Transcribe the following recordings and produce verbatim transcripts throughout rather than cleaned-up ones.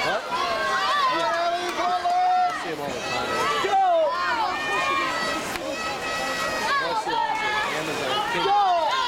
What? I see him all the time. Go! Amazon. Go!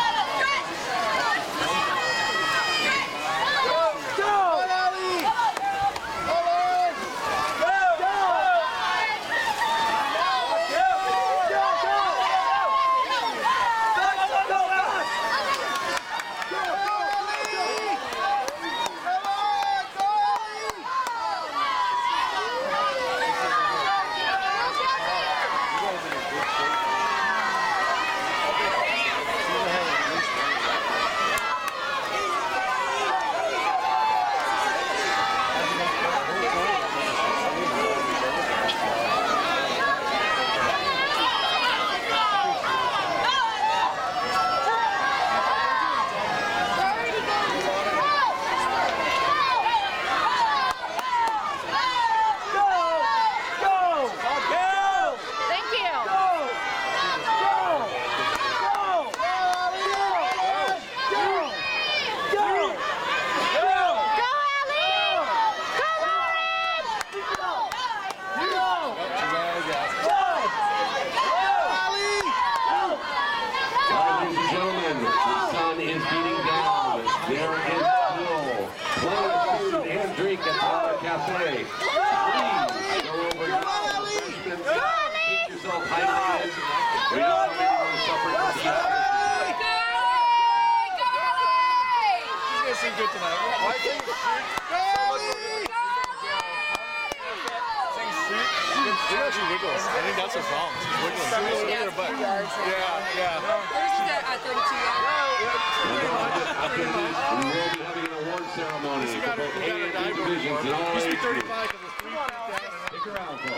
Cafe. Please go over your refreshments. Keep yourself hydrated. We don't want anyone to suffer from dehydration. She's gonna sing good tonight. Why sing shoot? Sing shoot. You know she wiggles. I think that's her problem. She's wiggling. She's wiggling with her butt. Yeah, yeah. She's at thirty-two yards. After this, we will be having an award ceremony for both A and B divisions in all ages. Stick around, folks.